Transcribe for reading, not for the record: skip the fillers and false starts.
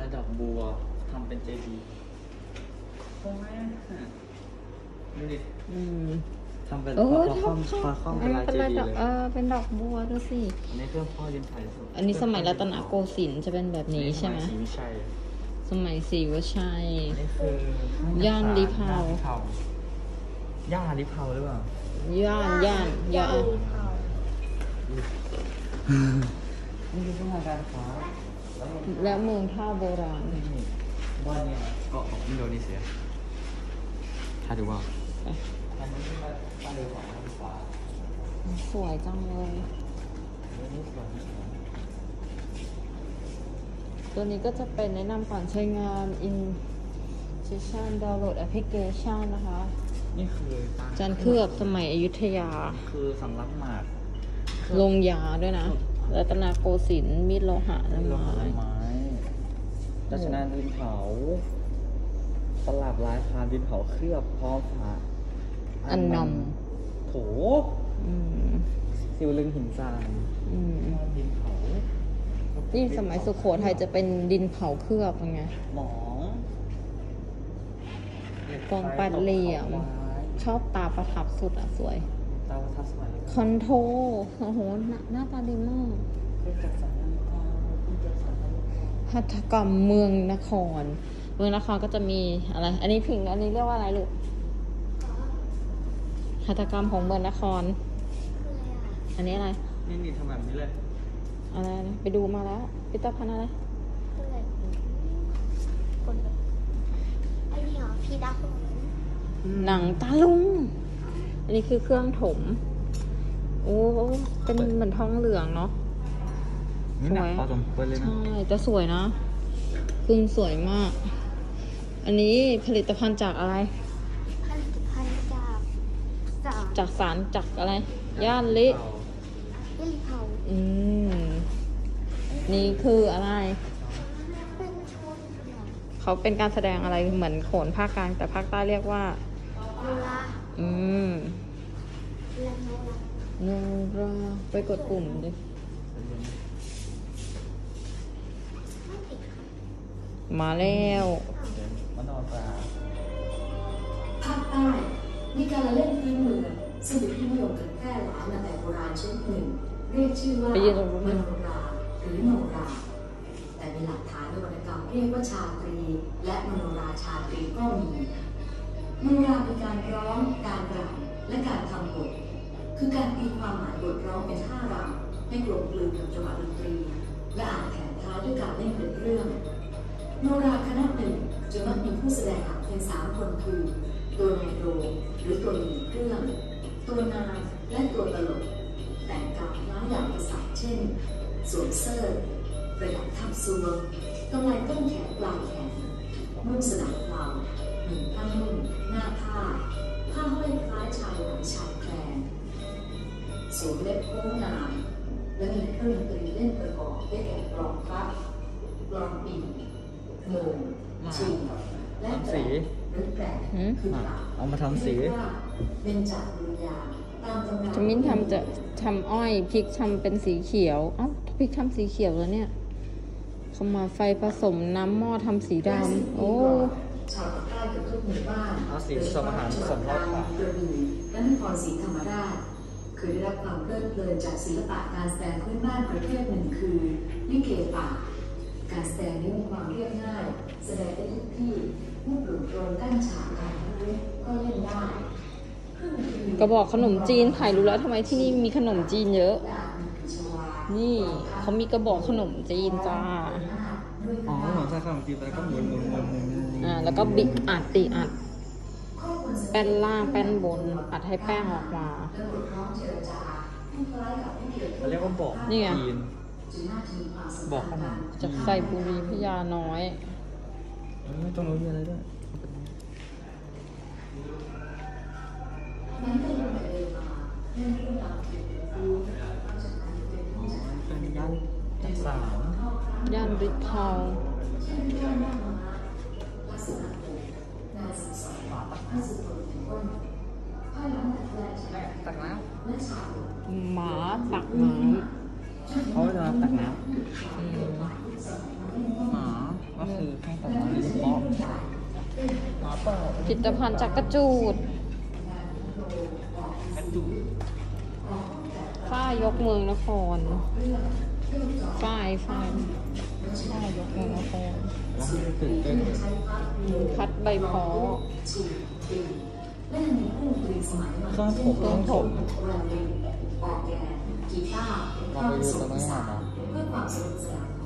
ดอกบัวทำเป็นเจดีย์โอ้ยดูดิทำเป็นปลาข้อมเป็นลายเจดีย์เลยเป็นดอกบัวดูสิอันนี้เครื่องพ่อดินไทยสุดอันนี้สมัยรัตนโกสินทร์จะเป็นแบบนี้ใช่ไหมสมัยศรีวิชัยนี่คือย่านลิเผาย่านลิเผาหรือเปล่าย่านนี่คือสถานการค้าและเมืองท่าโบราณบ้านเนี่ยเกาะของอินโดนีเซียถ้าดูว่าอันนี้บ้านเรือของนักศึกษาสวยจังเลยตัวนี้ก็จะเป็นแนะนำก่อนใช้งาน Instruction Download Application นะคะนี่คือจานเคลือบสมัยอยุธยาคือสำลักหมากลงยาด้วยนะรัตนโกสินทร์มีดโลหะน้ำไม้ดัชนาดินเผาตลับลายคานดินเผาเคลือบพร้อมฝาอันนำโถซิวลึงหินทรายดินเผานี่สมัยสุโขทัยจะเป็นดินเผาเคลือบยังไงหมองกองปัดเหลี่ยมชอบตาประทับสุดสวยตาประทับสวยคอนโทรโอ้โหหน้าตาดีมากหัตถกรรมเมืองนครก็จะมีอะไรอันนี้พิงอันนี้เรียกว่าอะไรลูกหัตถกรรมของเมืองนครอันนี้อะไรนี่ทำแบบนี้เลยอะไรไปดูมาแล้วพิพิธภัณฑ์อะไรไอ้นี่เหรอพี่ดาคุณหนังตาลุงอันนี้คือเครื่องถมโอ้เป็นเหมือนทองเหลืองเนาะสวยใช่แต่สวยนะพึ่งสวยมากอันนี้ผลิตภัณฑ์จากอะไรผลิตภัณฑ์จากสารจากอะไรย่านลิเผานี่คืออะไรเป็นโชว์เขาเป็นการแสดงอะไรเหมือนโขนภาคกลางแต่ภาคใต้เรียกว่าโนราโนราไปกดปุ่มดิมาแล้วภาคใต้มีการเล่นพื้นเมืองซึ่งเป็นที่นิยมกันแพร่หลายมาแต่โบราณชนิดหนึ่งเรียกชื่อว่ามโนราหรือโนราแต่มีหลักฐานในวรรณกรรมเรียกว่าชาตรีและมโนราชาตรีก็มีมโนราเป็นการร้องการรำและการทำบทคือการตีความหมายบทร้องเป็นท่ารำให้กลมกลืนกับจังหวะดนตรีและอ่านแถมท้ายด้วยการเล่นเป็นเรื่องโนราคณะหนึ่งจะมักมีผู้แสดงหลักเพียง3 คนคือตัวนายโรงหรือตัวหญิงเครื่องตัวนางและตัวตลกแต่งกายคล้ายอย่างกษัตริย์เช่นสวมเสื้อประดับทับซวงกำไลต้นแขนปลายแขนนุ่งสนับเปล่าหนึ่งผ้านุ่งหน้าผ้าห้อยคล้ายชายหลังชายแคลนสวมเล็บโค้งงามและมีเครื่องดนตรีเล่นประกอบได้แก่กลองพระกลองปีโมงชิงและแตรหรือแตรคือปากเอามาทำสีเป็นจากดุริยางตามตำราจะมิ้นทำอ้อยพริกทำเป็นสีเขียวพริกทำสีเขียวแล้วเนี่ยเขามาไฟผสมน้ำหม้อทำสีดำโอ้ชาวใต้กับทุกหมู่บ้านเอาสีผสมอาหารผสมรอบค่ะกระบี่และนครศรีธรรมราชเคยได้รับความเพลิดเพลินจากศิลปะการแสดงพื้นบ้านประเภทหนึ่งคือลิเกป่าการแสดงนี้มีความเรียบง่ายแสดงได้ทุกที่ผู้ปลูกโรงกั้นฉากการรู้ก็เล่นได้กระบอกขนมจีนถ่ายรู้แล้วทำไมที่นี่มีขนมจีนเยอะนี่เขามีกระบอกขนมจีนจ้าใช่ขนมจีนแล้วก็หมุนแล้วก็บิดตีอัดแป้นล่างแป้นบนอัดให้แป้งออกมาเรียกว่าบอกนี่ไงบอกขนมจากใส่บุรีพญาน้อยตรงนู้นมีอะไรด้วยเป็นย่านจักสานย่านริเทาตักน้ำหมาตักน้ำเขาจะมาตักน้ำหมาคือเครื่องตัดไม้โดยเฉพาะมาเปล่าผลิตภัณฑ์จากกระจูดกระจุกฝ้ายกเมืองนคร ฝ้ายยกเมืองนครแล้วมันตื่นเต้นพัดใบพอและยังมีเครื่องดนตรีสมัยใหม่เครื่องผมต้องผมแวลลินออร์แกนกีตาร์เราไปดูตรงนั้นก่อนนะเพื่อความสนุกสนาน